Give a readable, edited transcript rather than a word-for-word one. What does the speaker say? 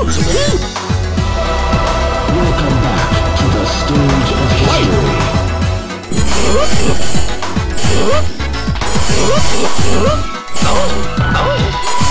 loves me? Welcome back to the stage of history. Oh!